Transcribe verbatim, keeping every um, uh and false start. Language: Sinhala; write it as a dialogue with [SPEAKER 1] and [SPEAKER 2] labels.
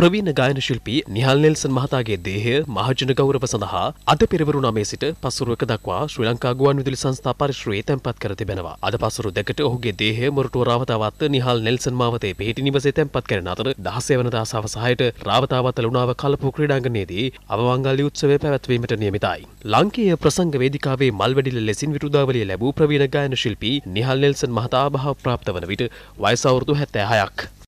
[SPEAKER 1] ප්‍රවීණ ගායන ශිල්පී නිහාල් නෙල්සන් මහතාගේ දේහය මහජන ගෞරව සඳහා අද පෙරවරු නවය සිට පස්වරුවක දක්වා ශ්‍රී ලංකා ගුවන්විදුලි සංස්ථා පරිශ්‍රයේ තැන්පත් කර තිබෙනවා. අද පස්වරු දෙකට ඔහුගේ දේහය මොරටුව රාවතාවත්ත නිහාල් නෙල්සන් මාවතේ පිහිටි නිවසේ තැන්පත් කරන අතර දහසය වෙනිදා සවස හයට රාවතාවත්ත ලුණාව කලපු ක්‍රීඩාංගණයේදී අවමංගල්‍ය උත්සවය පැවැත්වීමට නියමිතයි. ලාංකීය ප්‍රසංග වේදිකාවේ මල්වැඩිල ලෙසින් විරුදාවලිය ලැබූ ප්‍රවීණ ගායන ශිල්පී නිහාල් නෙල්සන් මහතා භාව ප්‍රාප්ත වන විට වයස අවුරුදු හැත්තෑ හයක්.